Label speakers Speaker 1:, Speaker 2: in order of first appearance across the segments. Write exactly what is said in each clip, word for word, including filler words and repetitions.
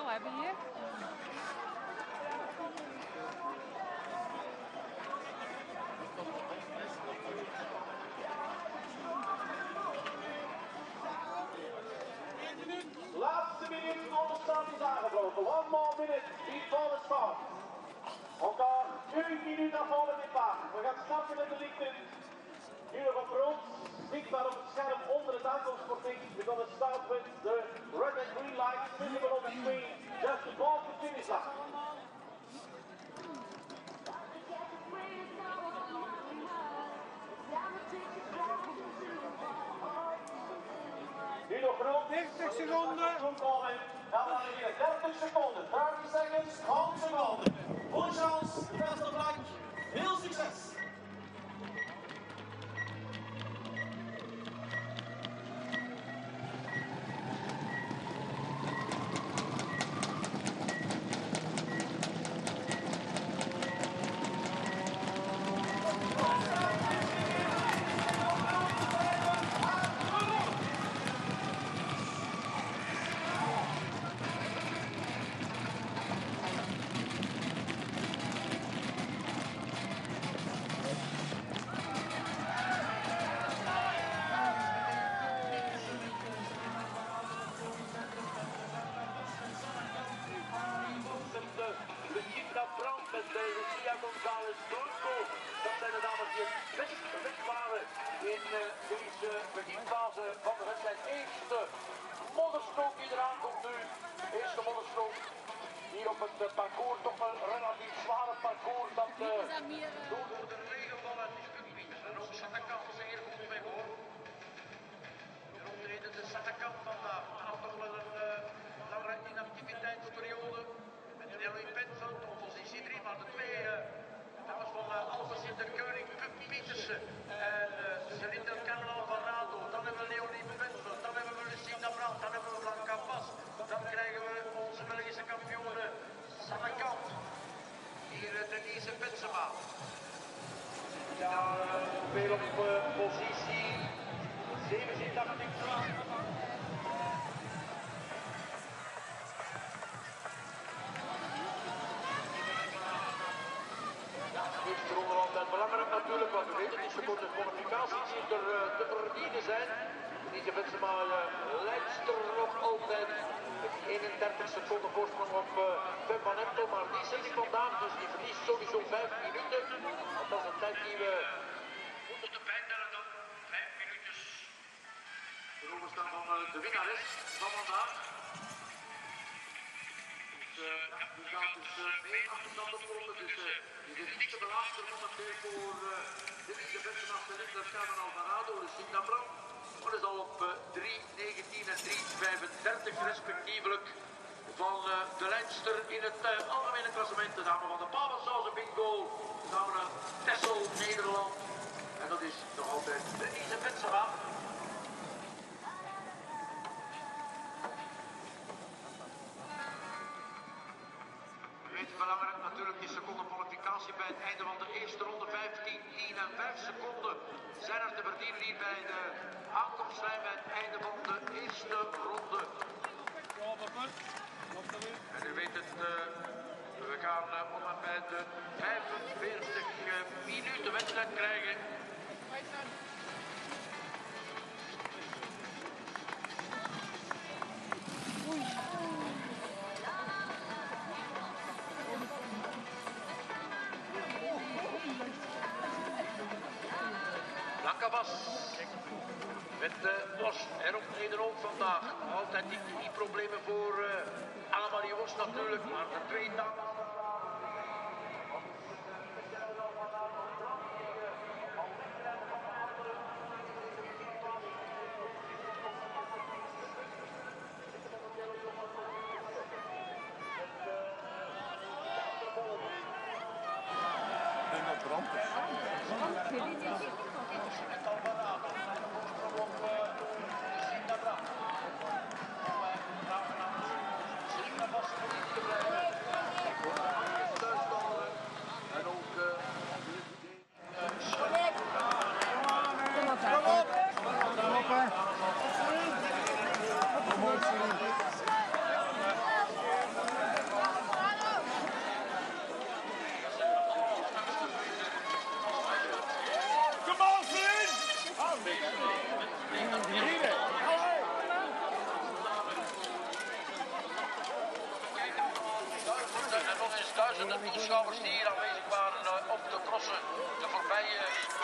Speaker 1: hebben hier.
Speaker 2: Laatste minuut van de start is aangebroken. One more minute before the start. Encore une minute avant le départ. We gaan starten met de lichten. Nu nog op rood. Zichtbaar op het scherm onder het aankomstportiek. We're going to start with the red and green lights visible on the screen just above the finish line. Nu nog rood.
Speaker 1: dertig seconden.
Speaker 2: Dan gaan we weer dertig seconden. dertig seconds, half seconde. Bonne chance, beste blank. Heel succes. Dat zijn de dames die het best weg waren in uh, deze beginfase van de wedstrijd. Eerste modderstrook die eraan komt nu. Eerste modderstrook hier op het uh, parcours. Toch een relatief zware parcours dat uh, door de regenvallen is gebied. En ook Satterkamp zeer goed weg hoor. De optreden de Satterkamp vandaag. Had toch wel een uh, langere inactiviteitsperiode. Met Nelly Penveld op positie drie, maar de twee uh, dames van uh, Alpes in de Keuring, Pup Pietersen en uh, Celine Canal Alvarado. Dan hebben we Leonie Penveld, dan hebben we Lucinda Brandt, dan hebben we Blanca Pas. Dan krijgen we onze Belgische kampioene Sanne Kamp. Hier uh, Denise Betsema. Ja, uh, weer op uh, positie zeventien, dacht ik. Het belangrijk natuurlijk, want we weten niet zo goed de kwalificaties die er uh, te verdienen zijn. Deze Betsema uh, leidster nog altijd met eenendertig seconden voorsprong op uh, Fem van Empel, maar die zit ik vandaag, dus die verliest sowieso vijf minuten. Want dat is een tijd die we moeten bijtellen dan vijf minuutjes. De overstaan van uh, de winnares van vandaag. Dus uh, die gaat dus uh, mee achterstand opkomen, dus uh, die is niet te belasten momenteel voor uh, dit is de beste naast de Carmen Alvarado, Lucinda Brandt. Maar is al op uh, drie negentien en drie vijfendertig respectievelijk van uh, de leidster in het uh, algemene klassement. De dame van de Pavelsauzen bingo, de dame Tessel Nederland. En dat is nog altijd Denise Betsema. Belangrijk natuurlijk die seconde kwalificatie bij het einde van de eerste ronde. vijftien, tien en vijf seconden zijn er te verdienen hier bij de aankomstlijn bij het einde van de eerste ronde. En u weet het, uh, we gaan uh, om en bij de vijfenveertig uh, minuten wedstrijd krijgen. Blanca Bas met uh, Bos erop reden ook vandaag. Altijd die knieproblemen voor uh, Annemarie Bos natuurlijk, maar de twee dames. En nog eens duizenden toeschouwers die hier aanwezig waren uh, op de crossen de voorbije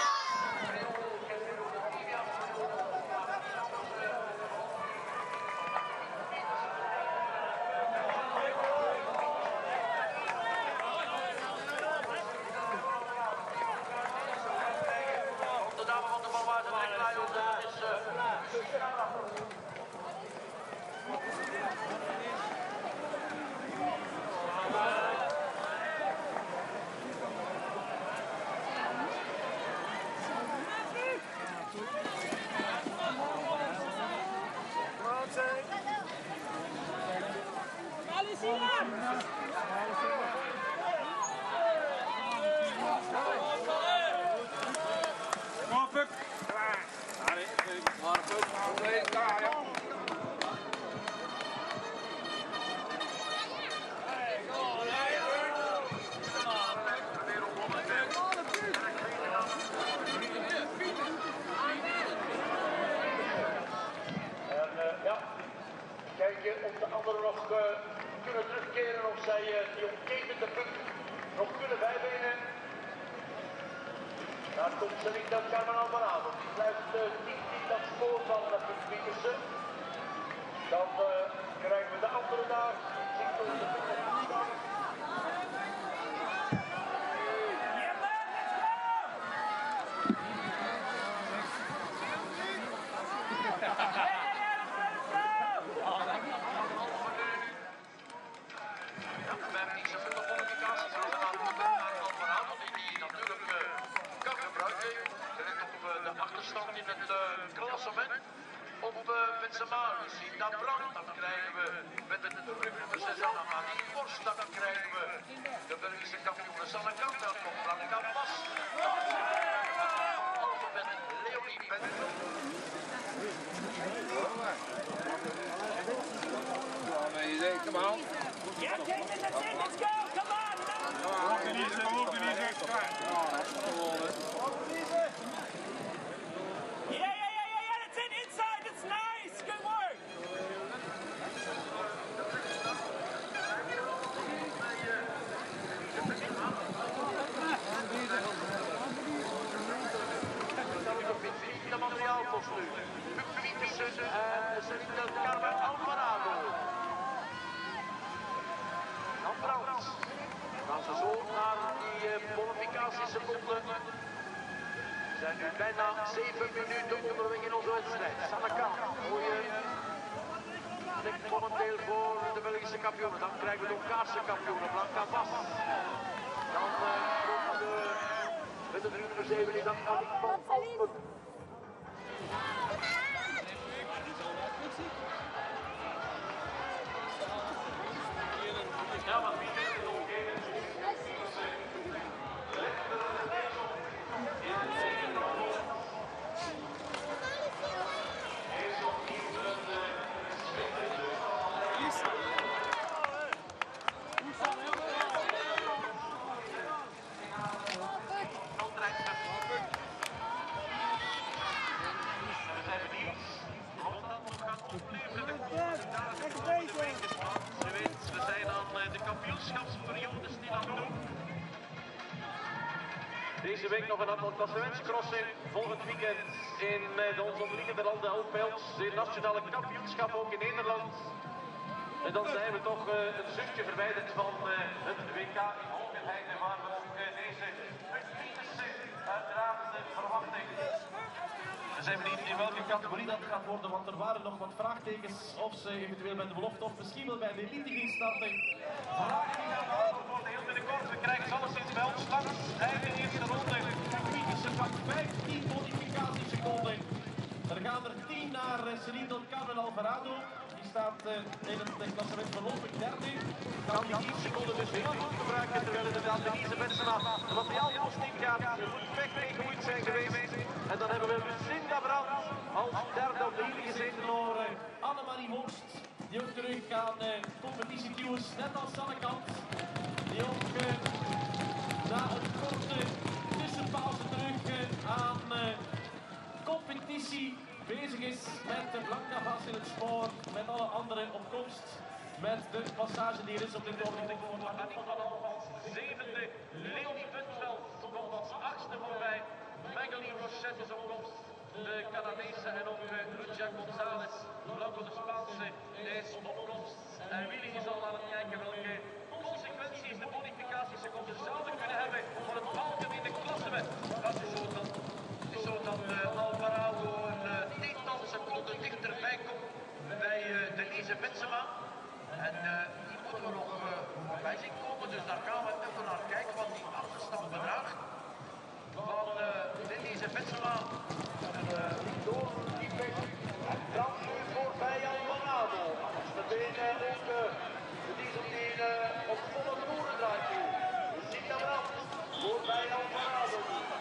Speaker 2: de dame van de Balwaarde Rijklijn, dat is uh, of de anderen nog uh, kunnen terugkeren of zij uh, die omketende punt nog kunnen bijbenen. Daar komt Selina Carmen Alvarado. Die blijft uh, niet in dat spoor van uh, punt Pietersen. Dan uh, krijgen we de andere daar. Ziet ons de punt op de stand. Achterstand in het uh, klassement op uh, Benzema, Sina Brandt, dan krijgen we met het rug nummer zes aan Amalie Borst, dan krijgen we de Belgische kampioen Sanne Kant, dan komt Blanca Pas, also met Leonie Benton.
Speaker 1: Come on.
Speaker 3: Yeah, Jason, that's it, let's go, come on!
Speaker 1: Organise, organise,
Speaker 3: Yeah, yeah, yeah, yeah, yeah, that's it, inside, that's nice, good work!
Speaker 2: De materiaalpost nu. Pietersen en Selina Carmen Alvarado. Dan Brandt. Gaan ze zo naar die uh, bonificatieseconden. We zijn nu bijna zeven minuten onderweg in onze wedstrijd. Sanne Kant, mooie plek momenteel voor de Belgische kampioenen. Dan krijgen we de Hongaarse kampioenen, Blanca Vas. Dan uh, komt de, met de nummer zeven is dan Annick van Alpen. Ja, maar wie weet het nog even. Deze week nog een aantal klassementscrossen. Volgend weekend in uh, de onze onderliggende landen Alpels. De nationale kampioenschap ook in Nederland. En dan zijn we toch uh, een zuchtje verwijderd van uh, het W K in Hongerheid. Waar we ook uh, deze Pietersen uiteraard uh, verwachten. We zijn benieuwd in welke categorie dat gaat worden, want er waren nog wat vraagtekens of ze eventueel bij de belofte of misschien wel bij de elite ging starten. Vragen die gaan beantwoord worden heel binnenkort. We krijgen ze alleszins bij ons langs. Einde eerste ronde. Pietersen pakt vijftien modificatieseconden. Er gaan er tien naar uh, Selina Carmen Alvarado. Die staat uh, in het klassement voorlopig derde. Kan die tien seconden dus heel goed gebruiken, terwijl inderdaad Denise Benzema de materiaalpost ingaat. Je moet weg mee gemoeid zijn geweest. En dan hebben we Lucinda Brandt als derde op de hielen gezeten door uh, Annemarie Borst. Die ook terug aan uh, competitieduels, net als Sanne Kant. Die ook uh, na een korte tussenpauze terug uh, aan uh,
Speaker 4: competitie bezig is met de Blancapas in het spoor, met alle anderen op komst, met de passage die er is op dit ogenblik voor
Speaker 2: als zevende, Leonie Buntveld komt als achtste voorbij. Magali Rochette is op komst. De Canadese en ook Lucia González, Blanco de Spaanse, is op komst. En Willy is al aan het kijken welke consequenties de bonificatieseconden zouden kunnen hebben voor het algemene klassement. Dat is zo dat, is zo dat uh, Alvarado een uh, tiental seconden dichterbij komt bij uh, Denise Betsema. En uh, die moeten we nog uh, bij zien komen, dus daar gaan we even naar kijken wat die achterstand bedraagt. Van uh, Denise Betsema. En uh, door die pech. En dan nu voorbij Alvarado. Meteen uh, ook uh, de diesel die uh, op volle toeren draait nu. We zien dat wel. Voorbij Alvarado.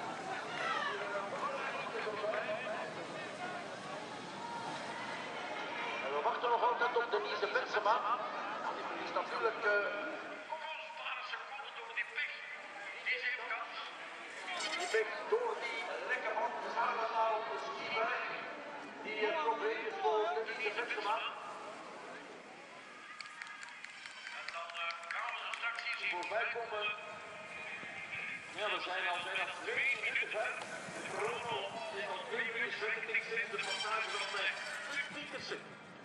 Speaker 2: En we wachten nog altijd op Denise Betsema. Die is natuurlijk uh, kostbare seconden door die pech die ze heeft gehad. Die pech door die lekke van Zagenlaal skier die een probleem is voor Denise Betsema. En dan uh, gaan we ze straks hier zien voorbij komen. Ja, we zijn al bijna twee minuten ver. Bruno is al twee minuten vijfentwintig in de passage van uh, Pietersen.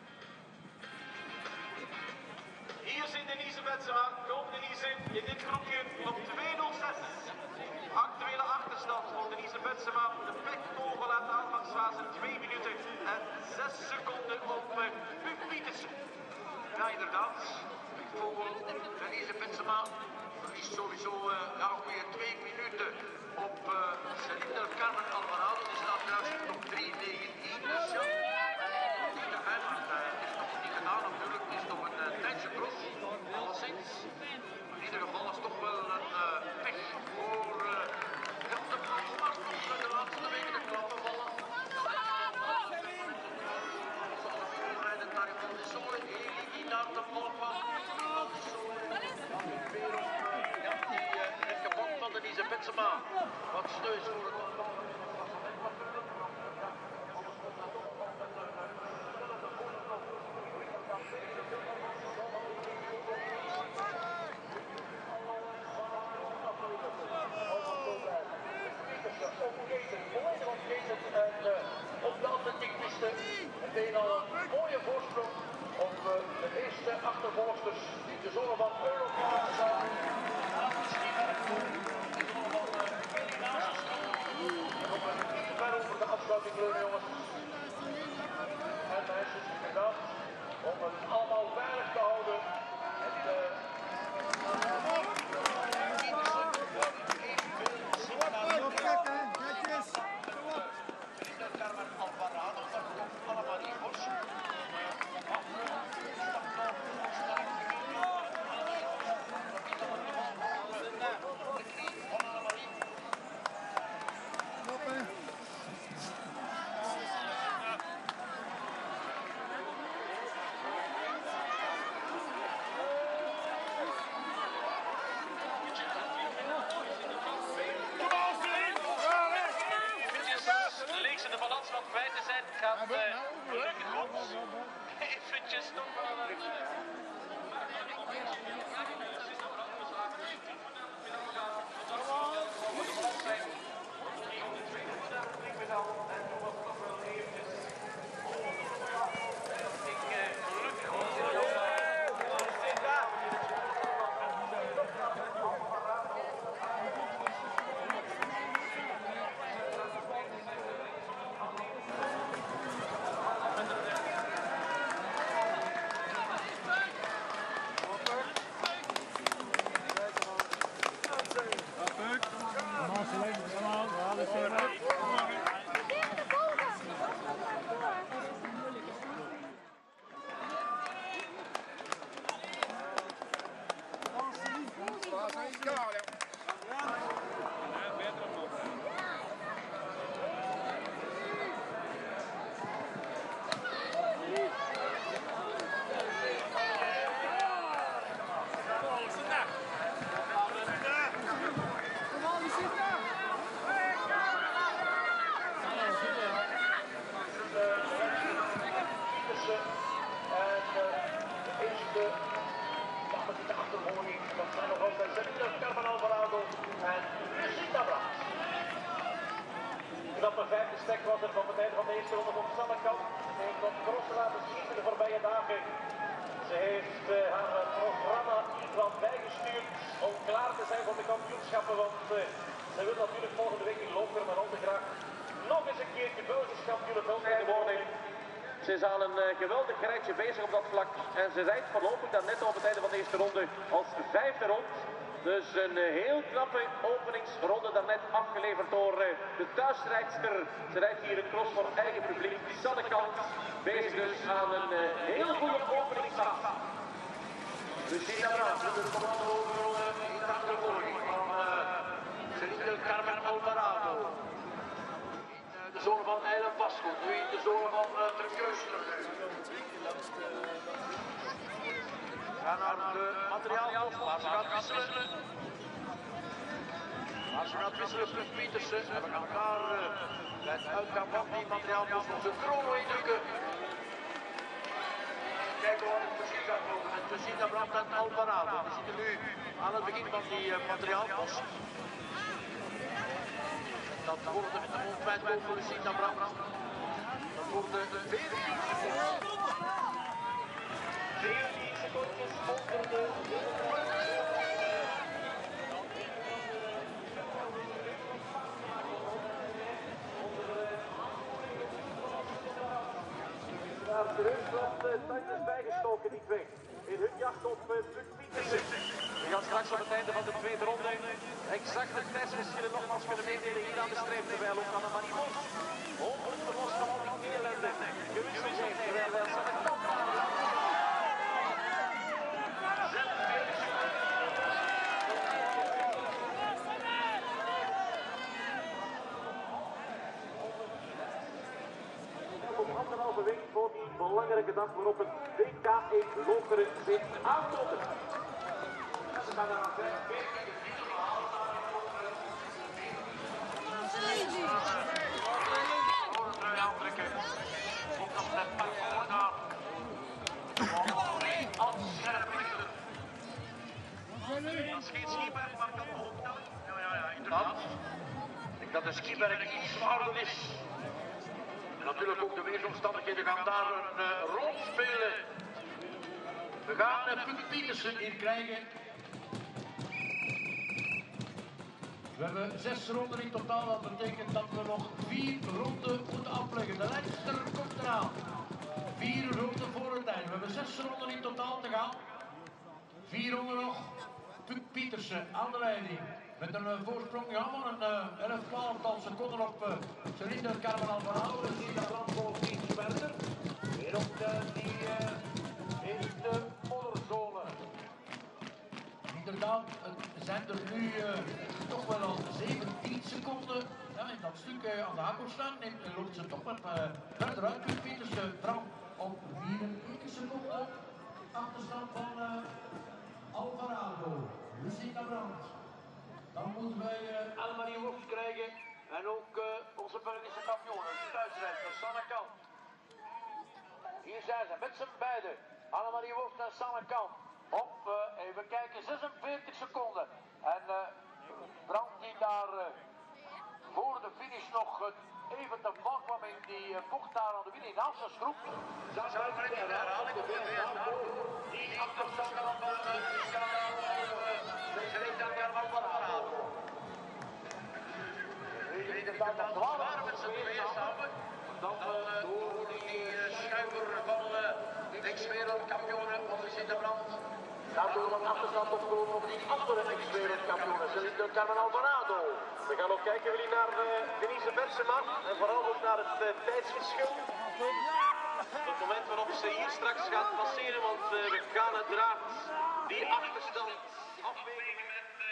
Speaker 4: Hier zit Denise Betsema. Kom Denise in dit groepje op twee nul zes. Actuele achterstand voor Denise Betsema. De pechkogel uit de aanvangsfase twee minuten en zes seconden op uh, Puk Pietersen. Ja, inderdaad. Pechkogel, Denise Betsema verliest sowieso uh, ja, een goede twee minuten op uh, Celine del Carmen Alvarado. Die staat trouwens op drie negentien. Dus ja, niet te geheim, maar uh, het is nog niet gedaan natuurlijk. Het is nog een uh, tijdje cross, alleszins. In ieder geval is het toch wel een uh, pech voor uh, ja, de ploeg, maar toch uh, de laatste weken de klappen vallen. Voorrijden naar Condisole, die naar de bal kwam. Weer op uh, ja, die uh, linkerband van Denise Betsema. Wat steus voor het op de atletiekpiste. Meteen al een mooie voorsprong op uh, de eerste achtervolgsters. De zonne van Europa staan. Misschien de zonne van Willy naast. En op een niet ver over de afsluiting leunen, jongens. En meisjes, inderdaad. Om het allemaal veilig te houden. En uh, Alvarado, dat komt allemaal niet los. Links in de balans wat kwijt te zijn, gaat uh, gelukkig goed. Eventjes toch wel.
Speaker 2: eerste ronde van Sannekamp. Ze heeft wat crossen laten schieten de voorbije dagen. Ze heeft uh, haar programma iets wat bijgestuurd om klaar te zijn voor de kampioenschappen. Want uh, ze wil natuurlijk volgende week in Lokeren, maar al te graag nog eens een keertje Belgisch kampioen veldrijden worden. Ze is aan een uh, geweldig rijtje bezig op dat vlak. En ze rijdt voorlopig dan net op het einde van de eerste ronde als vijfde rond. Dus een uh, heel knappe openingsronde daarnet afgeleverd door uh, de thuisrijdster. Ze rijdt hier een cross voor eigen publiek. Sannekamp bezig dus aan een uh, heel goede openingsstart.
Speaker 5: We zien dat we de commando overrollen in de achtervolging van uh, Celine Carmen Alvarado. In uh, de zone van Eilen Vasco, nu in de zone van uh, Terkeusler. We gaan naar de materiaalpost waar ze gaat wisselen. Waar ze gaat wisselen plus Pietersen. En we gaan daar uh, bij het uitgaan van die materiaalpost onze chrono indrukken. Kijken wat het precies gaat lopen met Lucinda Brandt en Alvarado. We zitten nu aan het begin van die uh, materiaalpost. Dat worden met de mond wijd open Lucinda Brandt. Dat worden veertien seconden. veertien secondjes onder de naar terug, want de tijd is bijgestoken, die twee. In hun jacht op uh, Puk Pietersen. We gaan straks op het einde van de tweede ronde exact de tijdsverschillen nogmaals kunnen meedelen hier aan de streep. Terwijl ook Annemarie Mos honderd los van al die ellende gewisseld heeft. Terwijl hij zijn kant aan de anderhalve week voor die belangrijke dag waarop het W K in Lokeren zich aankondigt. Ze gaan naar vijfenveertig de titel behalen daar in Lokeren. Trui aantrekken. Komt dat net parcours daar. Als scherp richten. Dat is geen Schieberg, maar kan nog optellen. Ja, ja, ja, inderdaad. Ik denk dat de Schieberg iets zwaarder is. En natuurlijk ook de weersomstandigheden gaan daar een uh, rol spelen. We gaan uh, Puk Pietersen hier krijgen. We hebben zes ronden in totaal, dat betekent dat we nog vier ronden moeten afleggen. De leidster komt eraan. Vier ronden voor het einde. We hebben zes ronden in totaal te gaan. Vier ronden nog. Puk Pietersen aan de leiding. Met een uh, voorsprong ja, van een uh, elf twaalftal seconden op uh, Celine Carmen Alvarado. We zien dat land volgt iets verder. Weer op de, die uh, eerste modderzone. Inderdaad, het zijn er nu uh, toch wel al zeventien seconden. Ja, in dat stuk uh, aan de hakel staan. En uh, loopt ze toch wat uh, verder uit. Puk Pietersen Brandt op vierentwintig seconden. Achterstand van uh, Alvarado. Lucinda Brandt. Dan moeten wij uh, Annemarie Worst krijgen en ook uh, onze Belgische kampioenen, de thuisrijdster Sannekamp. Hier zijn ze met z'n beiden, Annemarie Worst en Sannekamp. Op, uh, even kijken, zesenveertig seconden. En uh, Brandt die daar uh, voor de finish nog uh, even te val kwam in die uh, bocht daar aan de winnen in Amsterdam. Zou ik de herhaling op de weer die achterstand van de kanaal Celine Carmen Alvarado. Dat dan zwaar met z'n tweeën samen. Dan uh, door die uh, schuiver van uh, ex-wereldkampioenen van Lucinda Brandt. Daardoor een achterstand opkomen op die andere ex-wereldkampioenen, Celine Carmen Alvarado.
Speaker 2: We gaan ook kijken jullie naar uh, Denise Betsema en vooral ook naar het uh, tijdsverschil. Op het moment waarop ze hier straks gaat passeren, want uh, we gaan uiteraard die achterstand afwegen.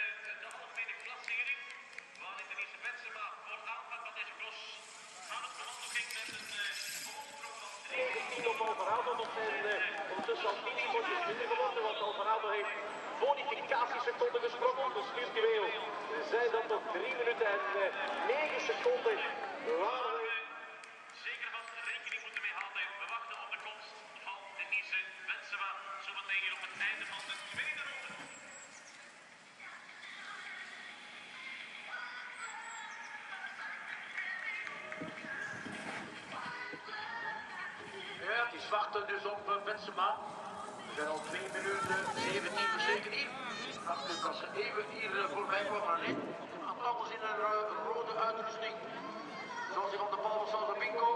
Speaker 2: Op Alvarado nog zijn uh, ondertussen al tien seconden minder geworden, want Alvarado heeft bonificatieseconden gesproken, dus virtueel zijn dat nog drie minuten en uh, negen seconden waar we
Speaker 4: zeker van rekening moeten mee houden. We wachten op de komst van Denise Betsema, zometeen hier op het einde van de tweede ronde.
Speaker 5: Teams wachten dus op uh, Benzema. We zijn al twee minuten zeventien verzekerd hier. Natuurlijk als ze even hier uh, voorbij kwam, maar nee. Alles in een uh, rode uitrusting. Zoals die van de bal van Salvador.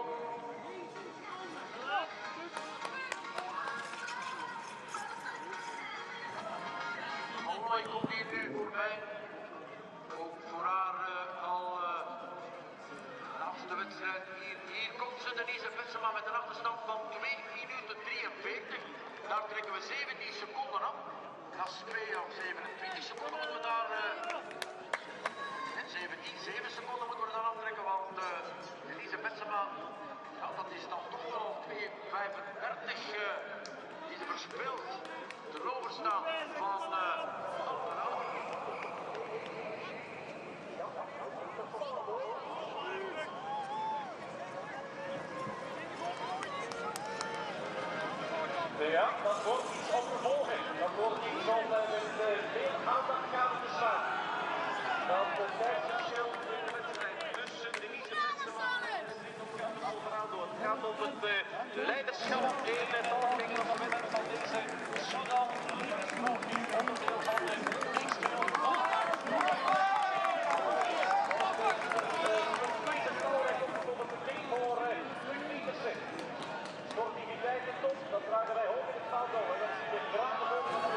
Speaker 5: Mooi komt hier nu voorbij. Ook voor haar uh, al uh, de laatste wedstrijd hier. Hier komt ze, Denise Benzema met een achterstand van twee minuten drieënveertig. Daar trekken we zeventien seconden af. Dat is twee of zevenentwintig seconden moeten we daar... Uh, zeventien, zeven seconden moeten we er dan aftrekken, want uh, Denise Benzema, ja, dat is dan toch wel twee vijfendertig uh, die ze verspeelt. De overstaan van uh,
Speaker 4: Ja, dat wordt iets op vervolging. Dat wordt iets om uh, met uh, veel aandacht gaan te staan. Dat betekent verschil in de wedstrijd tussen Denise Benzema en de Drinkopkamp overaan door. Het gaat om het uh, leiderschap in het algemeen klassement van deze Soudal. Onderdeel van de X-Trail van sportiviteit en top, dat dragen wij hoog in het vaandel en dat zie je graag de boven van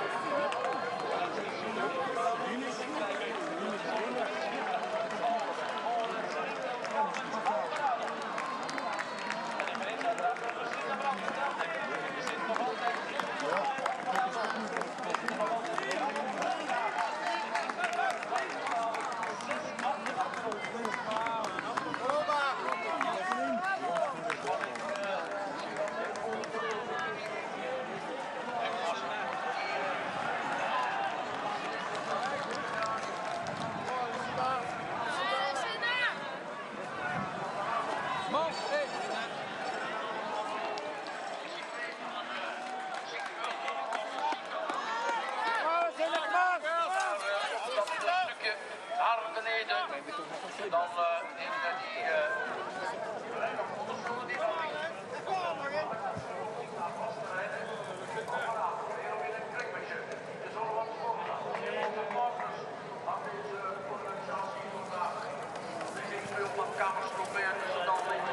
Speaker 5: dan uh, in uh, die uh, onderzoeken die van links. Het is al wat voor de partners aan deze organisatie vandaag. Er zit veel badkamers proberen tussen dan links.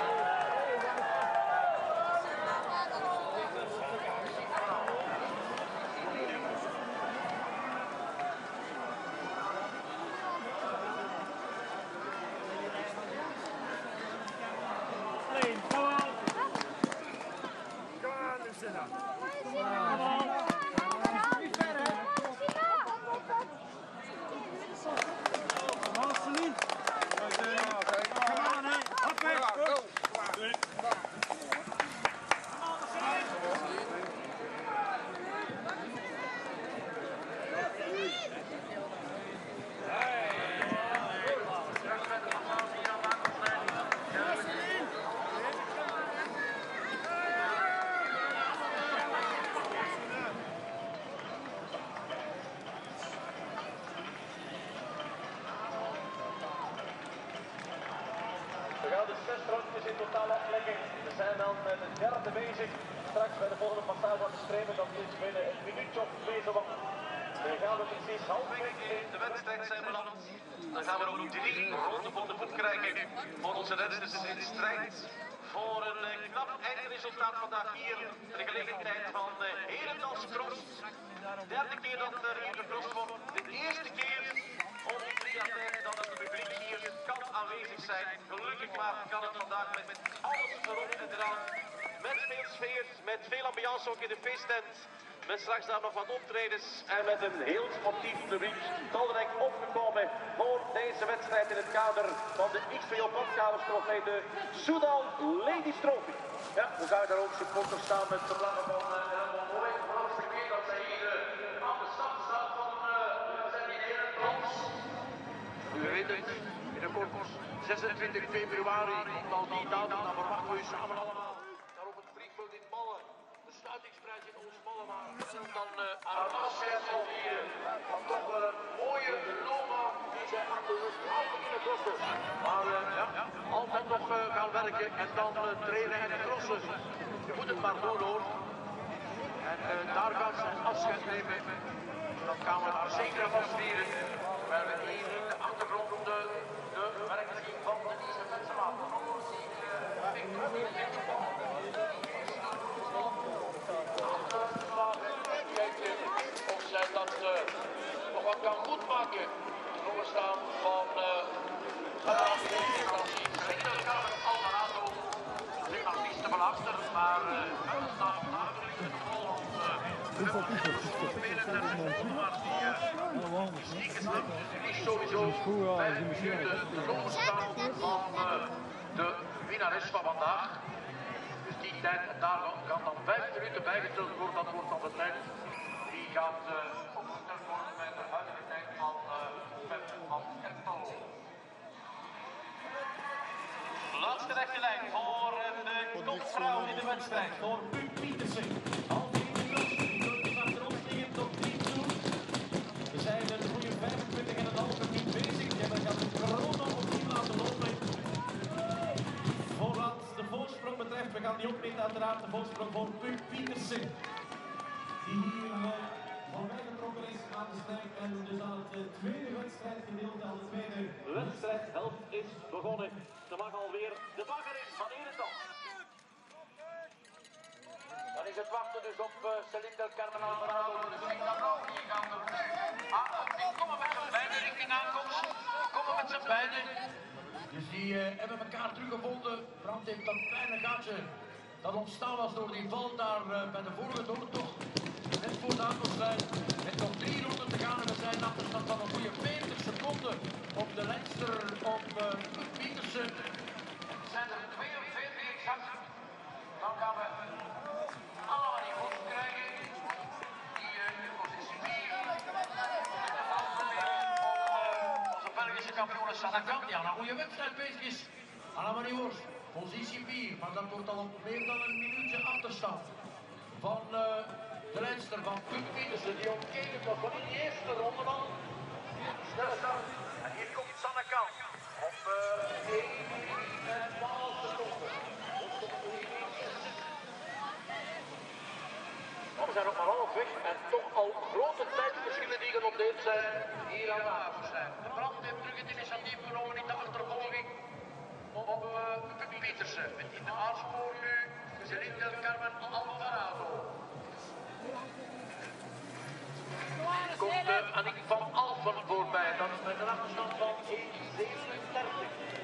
Speaker 4: We gaan de zes rondjes in totaal afleggen. We zijn dan met het derde bezig. Straks bij de volgende passage aan de strepen, dat is binnen een minuutje of twee zo wat. We gaan er precies halverwege
Speaker 6: in de wedstrijd zijn beland. Dan gaan we ook drie ronden voor de voet krijgen voor onze rensters in de strijd. Voor een uh, knap eindresultaat vandaag hier. De gelegenheid van uh, Herendals Cross. De derde keer dat er hier gecrossed wordt. De eerste keer om die drie jaar tijd dat het publiek hier kan aanwezig zijn. Gelukkig maar kan het vandaag met, met alles erop en eraan. Met veel sfeer, met veel ambiance ook in de feesttent. Met straks daar nog wat optredens en met een heel sportief publiek. Talrijk opgekomen voor deze wedstrijd in het kader van de X V O Badkamerstrofee, de Soudal Ladies Trophy.
Speaker 5: Ja, we gaan daar ook supporters staan met de vlaggen van Helmond Mooi. De laatste keer dat zij hier uh, aan de stad staat van uh, we zijn in Nederland. U weet het, binnenkort zesentwintig februari, al die datum, dan verwachten we u samen allemaal. Daar op het vliegveld in Ballen. De sluitingsprijs in ons Ballenmaar. En dan uh, aan het afscheid van die uh, van toch wel een mooie Loma die zij achter de straat beginnen crossen. Maar uh, ja, altijd nog uh, gaan werken en dan uh, trainen en crossen. Je moet het
Speaker 2: het maar doen hoor. En uh, daar gaat zijn afscheid nemen. Dat gaan we daar zeker van vieren. We hebben hier in de achtergrond de, de werking van de Nice Betsema. Kijken of zij dat uh, nog wat kan goedmaken. Jongens staan van uh, Alvarado. Ligt nog niet te veel achter, maar uh, het staat vandaag in de volgende. Die is sowieso bij de zomer staan van uh, de winnares van vandaag. Dus die tijd, en daar kan dan vijf minuten bijgeteld worden, dat wordt dan de tijd. Die gaat uh, opgeteld worden met de huidige tijd van uh, Pep van Ertel.
Speaker 6: Laatste rechte lijn voor de kopvrouw in de wedstrijd, voor Puuk Pietersen. Al die die achter ons liggen tot tien toe. We zijn een goede vijfentwintig en een halve minuut bezig. En dan gaat de corona opnieuw laten lopen. Voor wat de voorsprong betreft, we gaan die opmeten uiteraard, de voorsprong voor Puuk Pietersen. Die hier uh, voorbij getrokken is aan de strijd en dus aan het uh, tweede wedstrijdgedeelte, aan de tweede wedstrijdhelft is begonnen. Er mag alweer de bagger in van Erental.
Speaker 2: Dan is het wachten dus op uh, Celine del Carmen Alvarado. Dus ik dan ook hier gaan we. Ah, die komen met z'n beiden richting aankomst. Komen met z'n beiden.
Speaker 5: Dus die uh, hebben elkaar teruggevonden. Brand heeft dat kleine gaatje dat ontstaan was door die val daar uh, bij de vorige doortocht. Net voor de aankomstlijn. Met nog drie ronden te gaan en we zijn afgestand van een goede veertig seconden op de Leinster op uh, Pietersen.
Speaker 2: Zijn er tweeënveertig exact. Dan gaan we allemaal die voet krijgen. Die uh, in positie vier. En dan gaan we proberen om uh, onze Belgische kampioen Sanakan.
Speaker 5: Ja, een goede wedstrijd bezig is. Annemarie Worst, positie vier, maar dat wordt al op meer dan een minuutje achterstand van uh, de Leinster van Puuk Pietersen.
Speaker 2: Die omkering was van in de eerste ronde al. Snelle start. En hier komt Sanakan. Op uh, één en twaalf seconden. Oh, we zijn nog maar half weg en toch al grote tijdverschillen die genoteerd zijn hier aan de avondslijn. De brand heeft terug het initiatief genomen in de achtervolging op uh, Puuk Pietersen. Met in de aanspoor nu Celine del Carmen Alvarado. Komt uh, Annick van Alphen voorbij, dat is met een achterstand van één zevenendertig.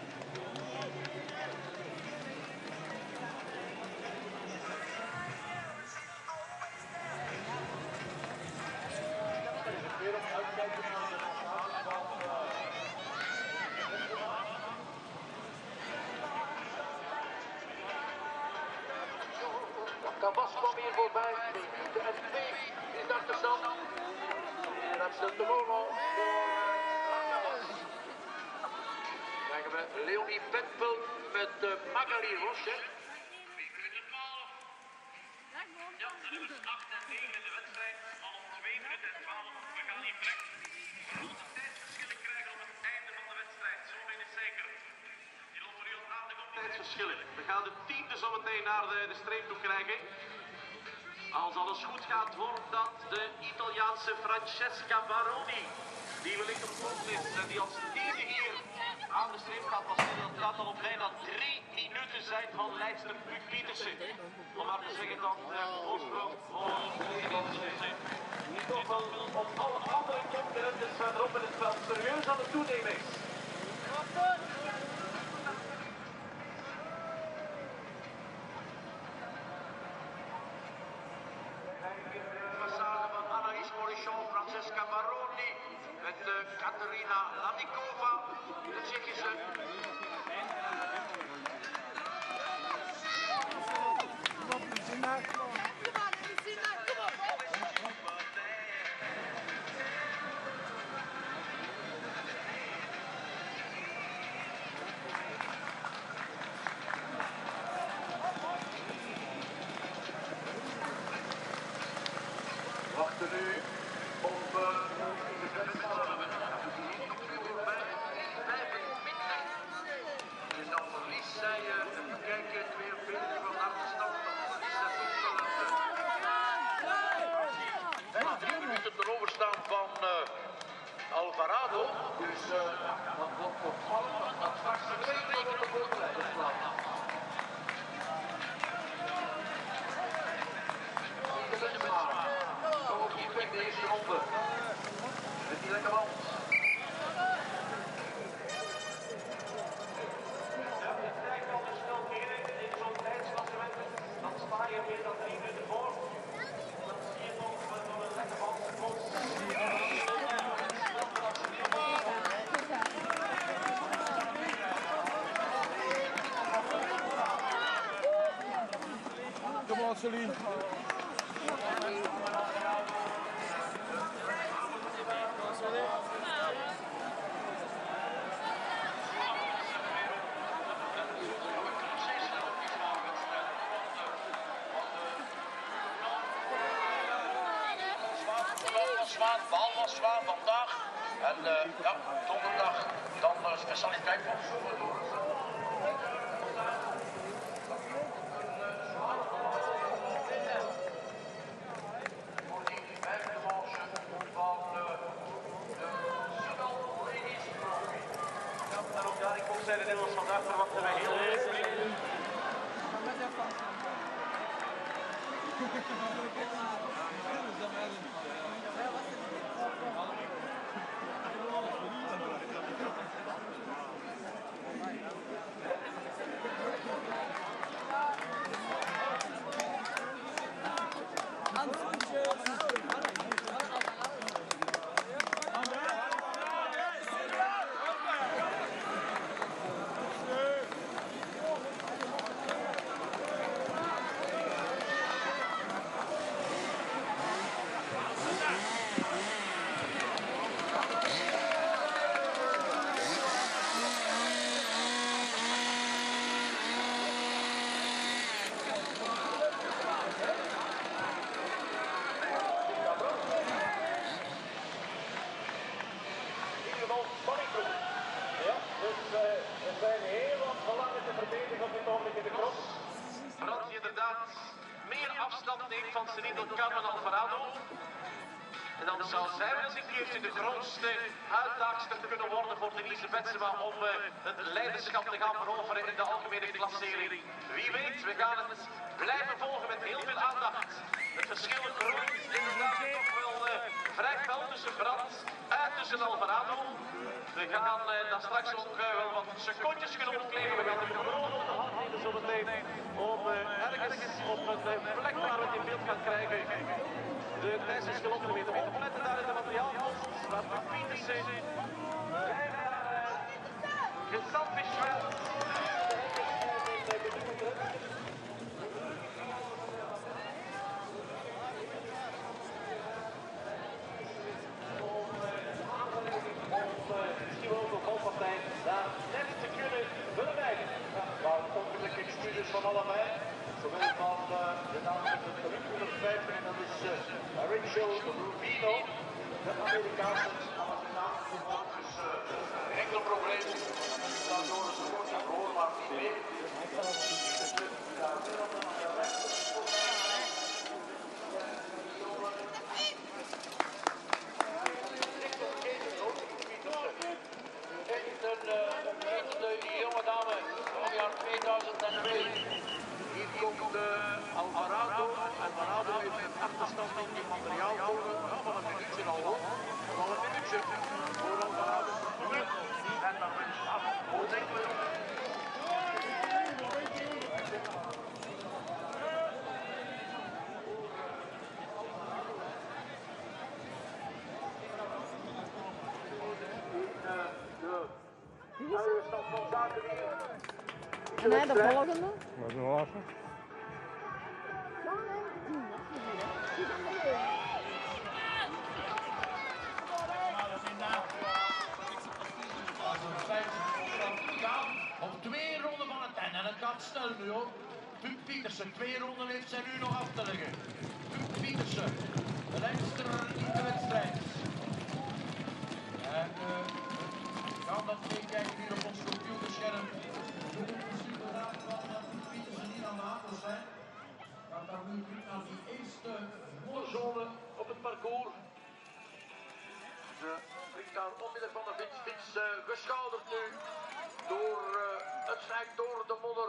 Speaker 2: Cabas kwam hier voorbij, de F twee is de achterstand. En dat is de Mono voor Cabas. Dan krijgen we Leonie Penveld met uh, Magali Roche.
Speaker 6: Ja, dan hebben ze acht en negen in de wedstrijd, al op twee minuten en twaalf. We gaan hier direct grote tijdsverschillen krijgen op het einde van de wedstrijd, zo weet ik zeker. Die lopen nu al aan de tijdsverschillen. We gaan de tiende zometeen naar de, de streep toe krijgen. Als alles goed gaat, wordt dat de Italiaanse Francesca Baroni, die wellicht op kop is en die als tiende hier aan de streep gaat passeren. Dat gaat dan op bijna drie minuten zijn van leidster Puuk Pietersen. Om maar te zeggen dat de voorsprong voor Pietersen niet toch wel op alle andere concurrenten verderop in het veld serieus aan het toenemen is.
Speaker 2: Francesca Baroni met uh, Katerina Lamikova, de Tsjechische. Wachten nu op uh, de dus dan verliest zij, uh, even kijken, tweeënveertig van achterstand, dan verliest zij Alvarado. Dus uh, dat wordt voor twaalf, dat straks de tweede wordt de voorbereidingsplaats. De Betsema. Kom op die plek de eerste ronde. Met die lekker band.
Speaker 4: Dan sta je meer dan drie minuten voor. Dan zie je nog door een lekker band komt.
Speaker 1: Come on, Celine.
Speaker 5: Zwaar, bal was zwaar vandaag. En uh, ja, donderdag dan uh, specialiteit van zomer door.
Speaker 2: Voor die vijfde manche van de Sidal Ladies Trophy.
Speaker 4: Ja, en ook daar, ik moet zeggen, Nederlands vandaag verwachten wij heel veel. Brand die inderdaad meer afstand neemt van Cenido Carmen Alvarado. En dan zou zij wel eens een keertje de grootste uitdaagster kunnen worden voor Denise Betsema om uh, het leiderschap te gaan veroveren in de algemene klassering. Wie weet, we gaan het blijven volgen met heel veel aandacht. Het verschil groeit inderdaad toch wel uh, vrij fel tussen Brand en tussen Alvarado. We gaan uh, dan straks ook uh, wel wat secondjes kunnen opkleven. We gaan de corona op de hand nemen zo meteen om uh, ergens op een uh, plek waar we het in beeld gaan krijgen. De tijdens kilometer opletten daar in de materiaalpost, waar de Pietersen bijna gezant is. Misschien wel de valpartij daar net te kunnen bereiken. Ja, maar ongelukkig excuses van allebei. Zowel van uh, de naam van de driehonderdvijftig en dat is uh, Rachel Rubino, de Amerikaanse naam. Dus uh, enkel probleem. Dan door ze kort en hoor maar niet meer. Een jonge dame van het jaar tweeduizend twee. Hier komt uh, Alvarado. Alvarado heeft een achterstand in die materiaalvoeren. Ja, van een minuutje al hoog. Al een minuutje voor Alvarado. En dan ben je af. Hoe denken we?
Speaker 7: En hij de volgende?
Speaker 1: Wat is de laatste?
Speaker 5: Op twee ronden van het einde. En het gaat snel nu hoor. Huub Pietersen, twee ronden heeft zij nu nog af te leggen. Huub Pietersen, de leidster in de wedstrijd. En uh, we gaan dat meekijken hier op ons computerscherm. Je moet misschien inderdaad wel dat Huub Pietersen niet aan de hand zijn. Gaat daar nu naar die eerste mooie zone op het parcours.
Speaker 2: De gaan onmiddellijk van de fiets, fiets uh, geschouderd nu door uh, het snijdt door de modder.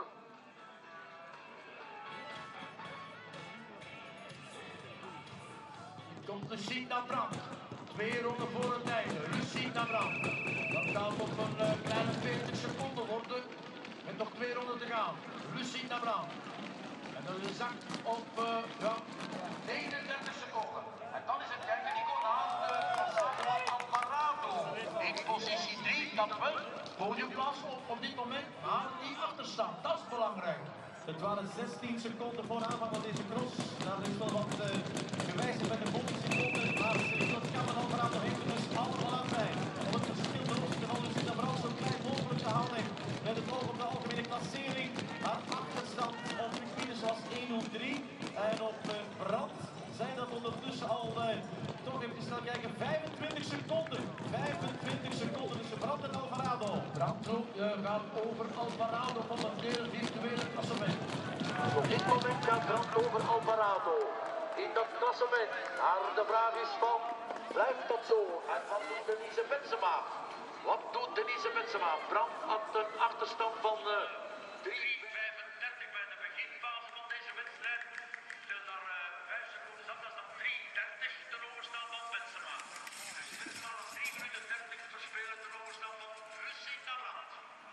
Speaker 5: Komt Lucina Brandt. Twee ronden voor het einde. Lucina Brandt. Dat gaat op een uh, kleine veertig seconden worden. Met nog twee ronden te gaan. Lucina Brandt. En dan is de zak op uh, ja, negenendertig seconden. En dan is het kijken Nico naast uh, Alvarado. In positie drie, dat wel. Podiumplaats op op dit moment. Maar die achterstand, dat is belangrijk.
Speaker 7: Het waren zestien seconden voor aanvang van deze cross. Daar is wel wat uh, gewijzigd met de bonusseconden. Maar dat kan men al verhaal heeft dus allemaal aan zijn. Om het verschil ten opzichte van Lucina Brandt zo klein mogelijk te houden. Met het oog op de algemene klassering. Haar achterstand op Pietersen was één nul drie. En op uh, Brandt zijn dat ondertussen al uh, toch even snel kijken. vijfentwintig seconden. vijfentwintig seconden tussen Brandt en Alvarado.
Speaker 5: Brandt uh, gaat over Alvarado van het derde virtuele klassement.
Speaker 2: Op dit moment gaat Brandt over Alvarado in dat klassement. Maar de vraag is van, blijft dat zo? En wat doet Denise Benzema? Wat doet Denise Benzema? Brandt had een achterstand van uh, drie vijfendertig bij de beginfase van deze wedstrijd. Stel daar uh, vijf seconden zat, dat is dan drie dertig ten overstaan van Benzema. Dus Benzema was drie minuten dertig verspelen ten overstaan van Lucina Brandt.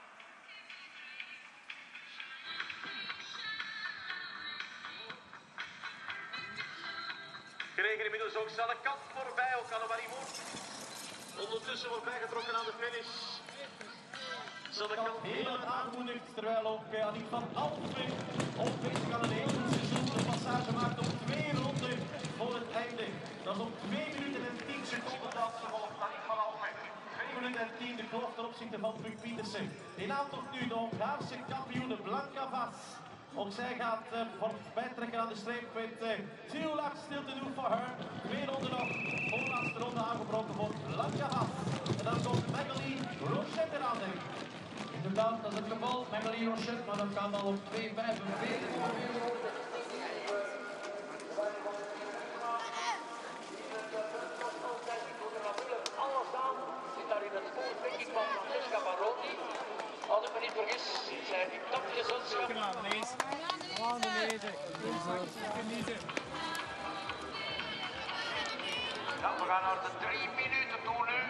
Speaker 6: Kregen inmiddels ook snelle kant voorbij, ook Annemarie Moor. Ondertussen wordt bijgetrokken aan de finish.
Speaker 7: Zonnekant heel aangemoedigd, terwijl ook uh, Annick van Alphen op bezig aan een heel goed seizoen de passage maakt op twee ronden voor het einde. Dat is op twee minuten en tien seconden dat ze volgt Annick van Alphen. twee minuten en tien de klok ten opzichte van Puk Pietersen. Die laat toch nu de Hongaarse kampioene Blanka Vas. Ook zij gaat uh, voorbij trekken aan de streep met uh, two laps still to do for her. Twee ronden nog. Voorlaatste ronde aangebroken voor Blanka Vas. En dan komt Magali Rochette eraan, denk ik.
Speaker 5: Inderdaad, dat is het geval. Magali Rochette, maar dat gaat al op twee vijfenveertig.
Speaker 2: Alles aan zit daar in het spoor, denk ik, van Francesca Baroni. Als ik me niet vergis, zijn die tapgezelschap.
Speaker 1: Come on, please. On the music. Genieten.
Speaker 2: Ja, we gaan naar de drie minuten toe nu.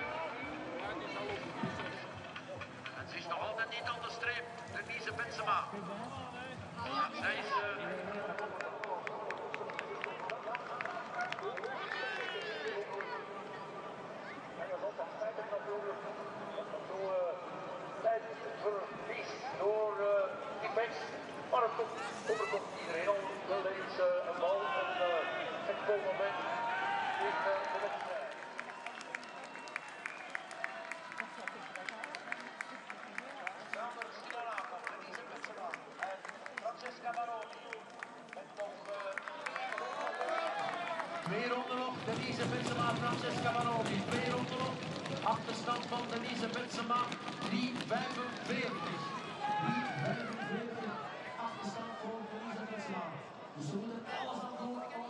Speaker 6: En ze is nog altijd niet aan de streep, Denise Benzema. Ja, zij is... Uh...
Speaker 2: Verlies door uh, die mens. Maar het komt, overkomt iedereen al wel eens uh, een bal en uh, het volgende moment in uh, de wedstrijd.
Speaker 6: Samen Sinara van Denise Benzema en Francesca Baroni. Met nog uh,
Speaker 5: Twee ronden nog, Denise Benzema, Francesca Baroni. Twee ronden nog. Achterstand van Denise Benzema, drie vijfenveertig. drie vijfenveertig. Achterstand voor Denise Benzema. Dus we moeten alles aan doen om...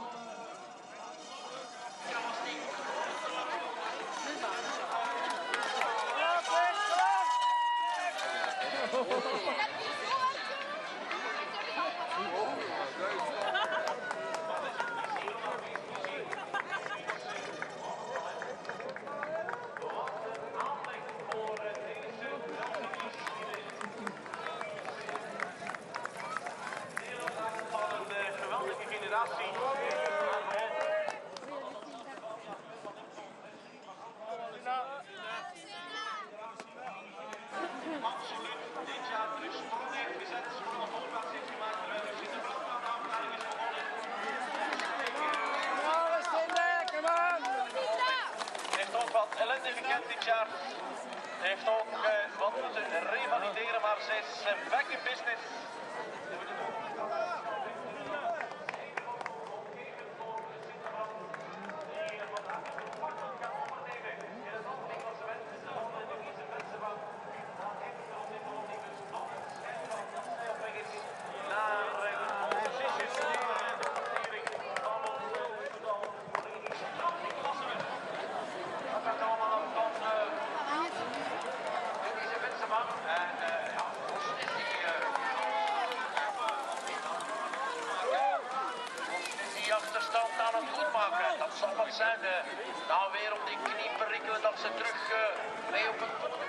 Speaker 6: absoluut dit jaar de sprong heeft gezet. Van de voorplaats heeft gemaakt terwijl hij in de brandweerafdeling is gewonnen. Hij heeft ook wat ellende gekend dit jaar. Hij heeft ook uh, wat moeten revalideren, maar zij is uh, back in business.
Speaker 2: Niels. Hè. De, nou weer op die knie prikkelen dat ze terug uh, mee op het podium.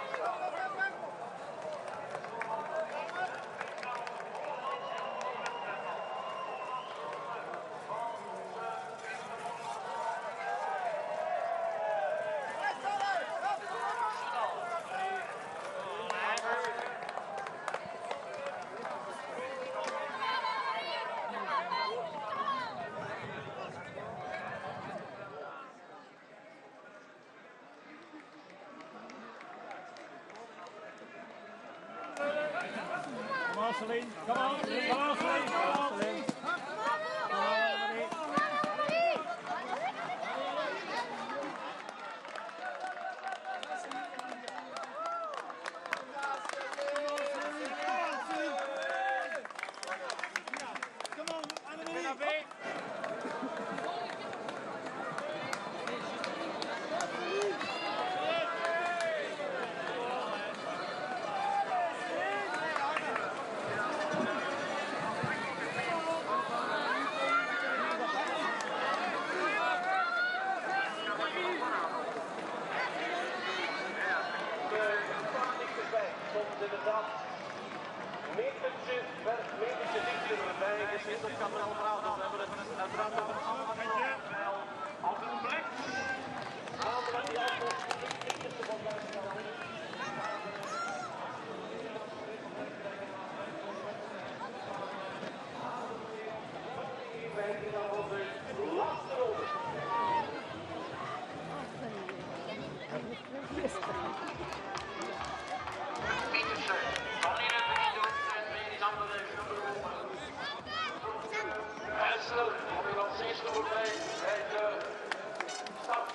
Speaker 3: Come on, Celine. Come on, Celine. Come on, Celine. Come on, Celine.
Speaker 4: Inderdaad, metertje per metertje dichter bij de Zwitser Kameralverhaal. We hebben het uiteraard over allemaal als een blik. Namelijk die afkomst van Duitsland. Wij gaan dan de laatste ronde.
Speaker 2: Pietersen, van in het drie door en medisch andere Hessel, op in als eerste voorbij bij de start.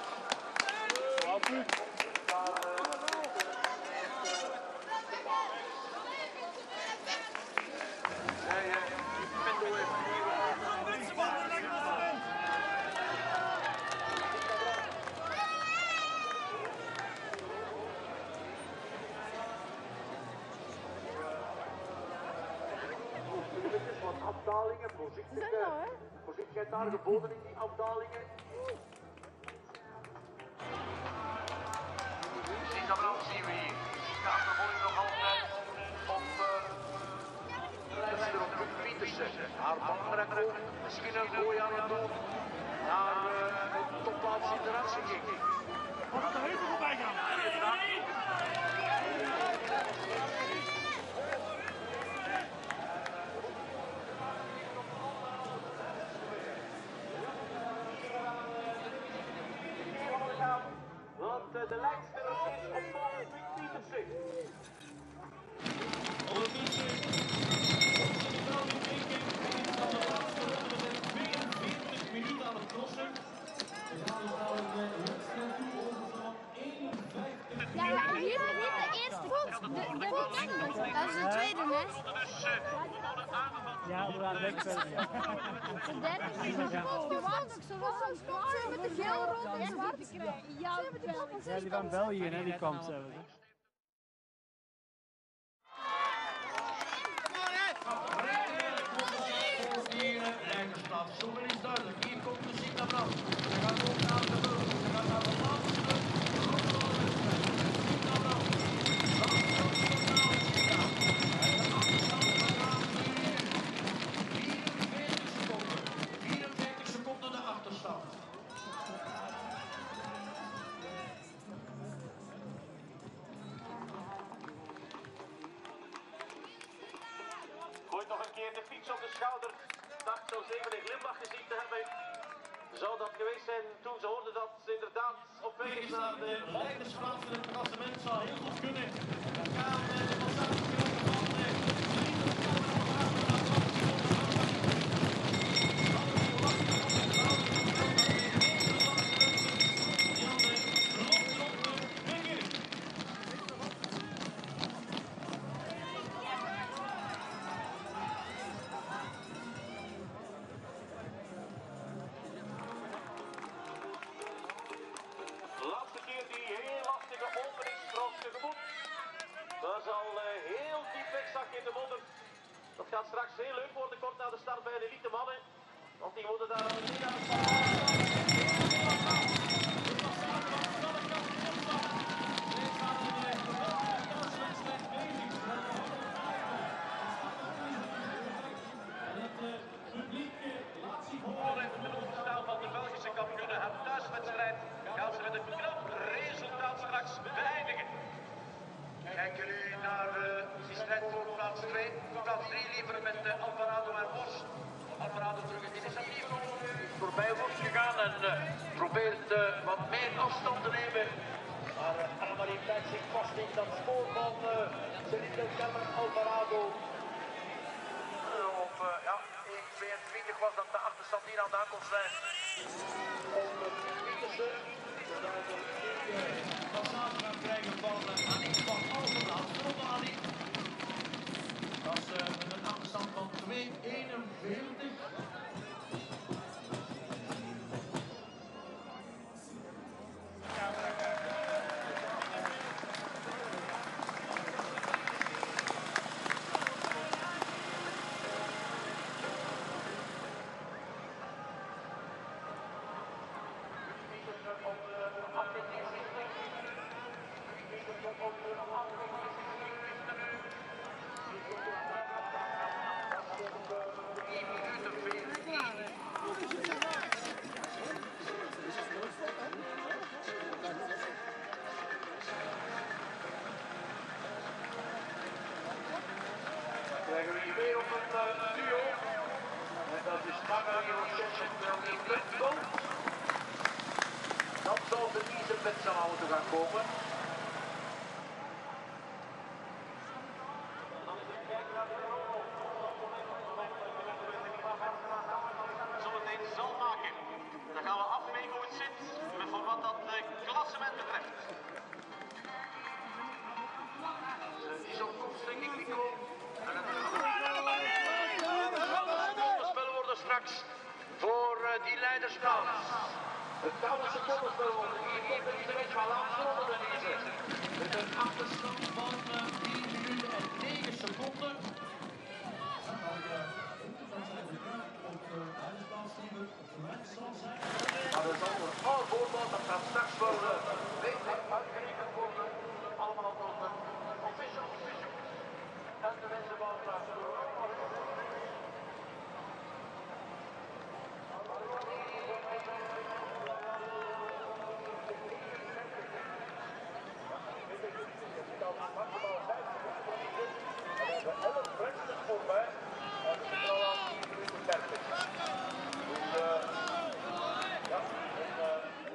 Speaker 4: Afdalingen, voorzichtigheid, voorzichtigheid daar geboden in die afdalingen.
Speaker 2: Sita Brand zien we hier. Gaat de volley nog altijd op uh, op Pietersen. Haar belangrijk ook. Misschien een gooi aan het doen. Naar uh, de topplaats in de ranking.
Speaker 3: Wat de heuvel voorbij gaan.
Speaker 4: Want uh, de leidster is op volgende Pietersen.
Speaker 7: Ondertussen wordt de vrouw in Beking in van de laatste ronde met tweeënveertig minuten aan het crossen. We gaan dus naar een wedstrijd toe over eenenvijftig
Speaker 8: Ja, ja, hier, hier de eerste. De, de, de, dat is de tweede, hè?
Speaker 3: Ja, we gaan lekker verder. Ja.
Speaker 8: De derde is geweldig. Zoals met de geel, rood en zwart. Ja,
Speaker 3: Ja, die van België, hè, die kwam zelf.
Speaker 5: Rijkersplaats. Zoveel is duidelijk. Hier komt de Sita Brand. Ze gaat ook naar de beurt. Ze gaat naar de laatste beurt. Sita Brand. Laatste totaal Sita. En de achterstand bedraagt nu vierenveertig seconden. vierenveertig seconden de achterstand.
Speaker 4: Gooit nog een keer de fiets op de schouder. Dacht zo even een glimlach gezien te hebben. Zou dat geweest zijn toen ze hoorden dat ze inderdaad op weg is naar de
Speaker 7: leidersplaats in het klassement zou heel goed kunnen. Dan gaan de passatiegenoten van de
Speaker 4: laatste keer die heel lastige openingsstrook tegemoet. Dat is al uh, heel diep wegzakken in de modder. Dat gaat straks heel leuk worden, kort na de start bij de elite mannen. Want die moeten daar al niet aan de start.
Speaker 2: bij woest gegaan en uh, probeert uh, wat meer afstand te nemen. Maar uh, Annemarie blijft zich vast in dat spoor van uh, Celito Keller Alvarado. Uh, op uh, ja, één tweeëntwintig was dat de achterstand hier aan de aankomstlijn.
Speaker 5: Onder Pietersen. Zodat we een passage gaan krijgen van uh, Annick van Alphenland. Ronde Annick. Dat is uh, met een achterstand van twee eenenveertig.
Speaker 2: Krijgen we hier weer op een uh, duo. En dat is Magali Rochette en Melanie Button. Dan zal de Niese Betsama moeten gaan komen.
Speaker 4: Zometeen zal maken. Dan gaan we afwegen hoe het zit met voor wat dat uh, klassement betreft.
Speaker 2: Die is op komst, denk ik, Nico. Spel worden straks voor uh, die leidersplaats. Het koude secondenspel wordt hier komt er niet een beetje van laatste ronde de Niese.
Speaker 5: Met een achterstand van uh, tien minuten en negen seconden.
Speaker 2: Maar dat zal een vol voorbeeld, dat gaat straks wel uh, beter uitgerekend worden. Allemaal tot een official official. En de mensen van uh, elf Brexit voorbij. En we zitten al aan tien minuten dertig. Dus uh, ja, en, uh,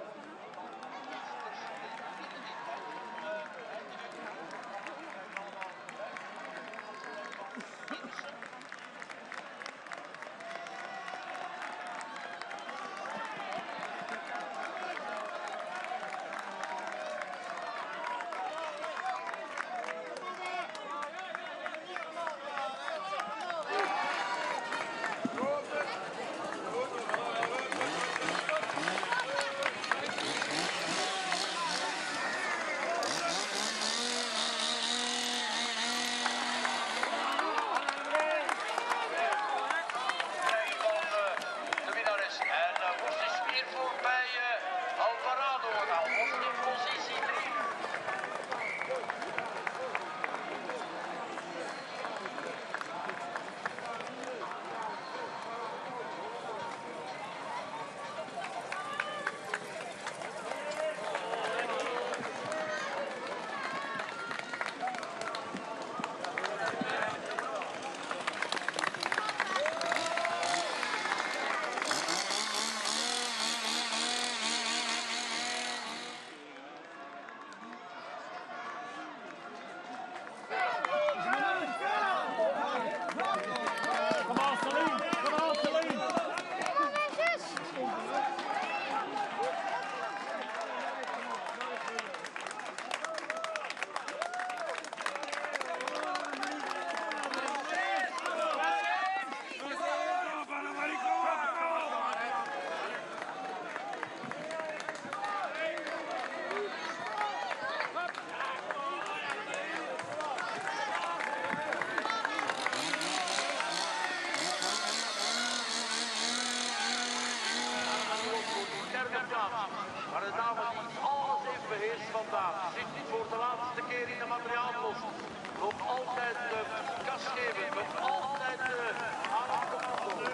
Speaker 2: Maar de dame die alles heeft beheerst vandaag, zit niet voor de laatste keer in de materiaalpost. Nog altijd uh, gas geven, nog altijd uh, aan het commando.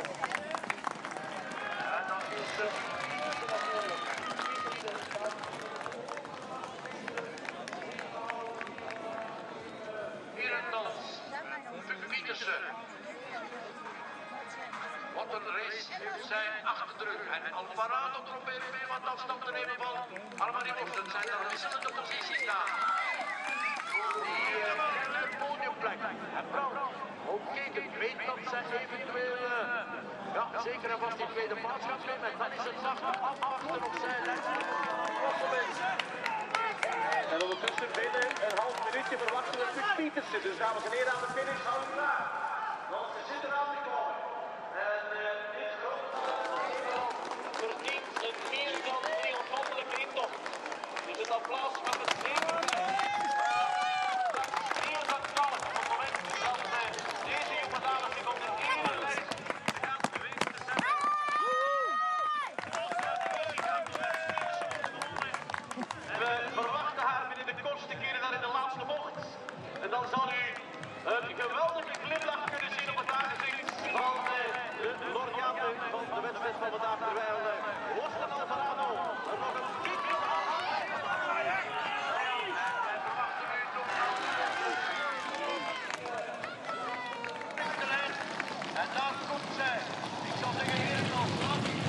Speaker 2: En dan is het uh, natuurlijk. Hier een dans. De Pietersen. Wat een race
Speaker 6: heeft zijn achter de rug. En Alvarado probeert weer wat afstand te nemen van Alvarado. Dat zijn daar wisselende posities daar. Die uh, podiumplek. En Brown, ook kijken, weet dat zij eventueel, uh, ja, zeker en vast die tweede plaats gaat nemen. En dan is het zachte afwachten op zijn lijst.
Speaker 4: En ondertussen binnen een half minuutje verwachten we Puk Pietersen. Dus dames en heren, aan de finish hou je klaar. Want ze zitten aan te komen. En uh, dit grote verdient een meer dan triomfantelijke intocht. Dus het applaus van het zeven. Hier gaat knallen op het moment dat uh, deze jonge dames zich op de erenlijst gaan weten te zetten. We verwachten haar binnen de kortste keren daar in de laatste bocht. En dan zal u een geweldige glimlach kunnen zien op het aangezicht van uh, de laureate van de wedstrijd van vandaag. Terwijl uh, Woston Alvarado er nog een dikke en daar komt zij. Ik zal zeggen, heren, nog laat die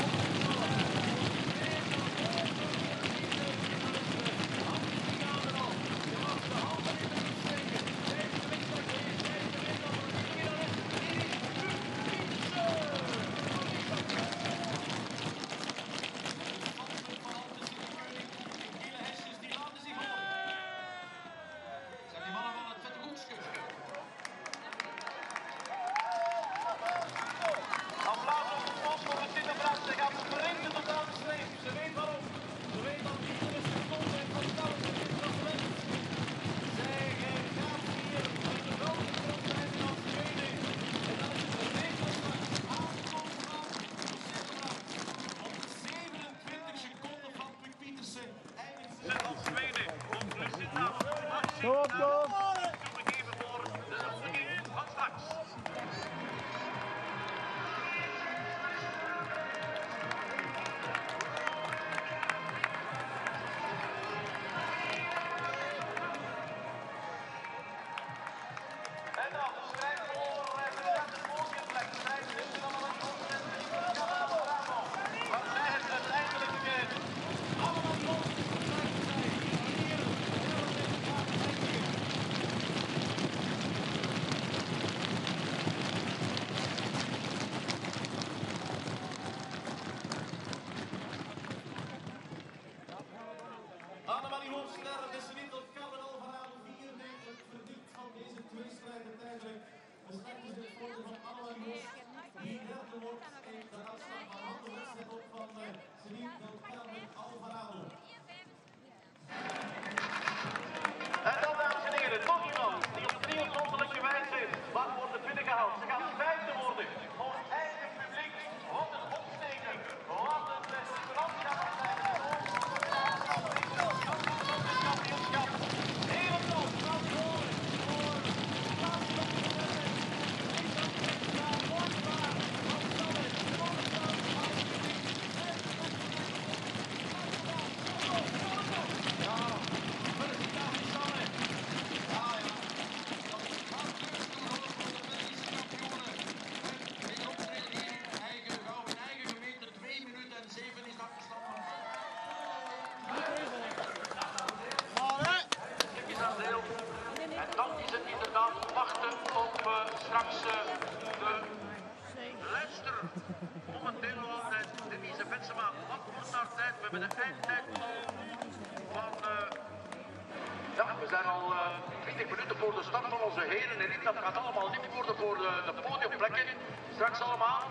Speaker 2: straks allemaal.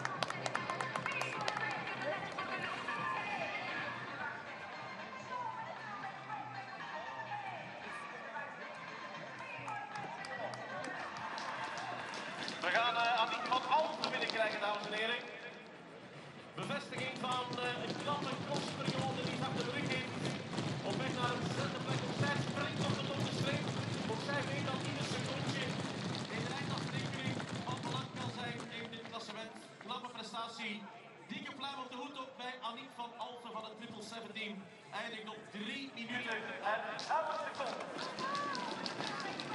Speaker 4: We gaan uh, Aniek van Alphen binnenkrijgen, dames en heren. Bevestiging van uh, een knappe crossperiode die achter de rug heeft. Op weg naar een zesde plek. Ook zij springt op de top de streep. Ook zij weet dat ieder secondje in de eindafrekening van belang kan zijn in dit klassement. Knappe prestatie. Dikke pluim op de hoed op bij Aniek van Alphen van het triple zeventien. Eindigt op drie minuten en elf seconden.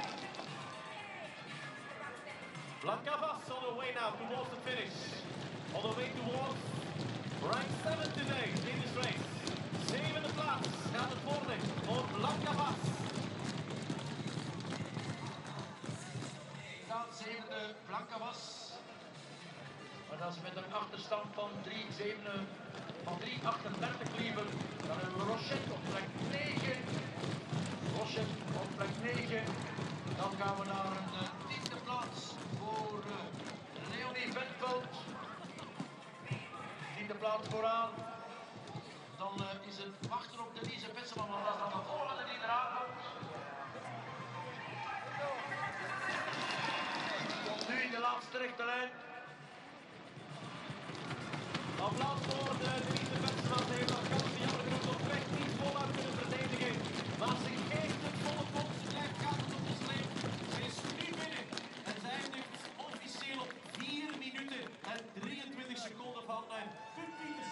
Speaker 4: Blanca Vas on her way now towards the finish.
Speaker 7: On the way towards rank seven today in this race. Zevende plaats gaat het worden voor Blancavas.
Speaker 5: Inderdaad, zevende Blancavas. Maar dat is met een achterstand van drie zeven, van drie achtendertig liever. Dan hebben we Rochet op plek negen. Rochet op plek negen. Dan gaan we naar een uh, tiende plaats voor uh, Leonie Bentveld. Tiende plaats vooraan. Dan uh, is het wachten op Denise Petseman, want dat is dan de volgende die eraan komt. Komt nu in de laatste rechte lijn.
Speaker 7: Applaus voor de Denise Petseman.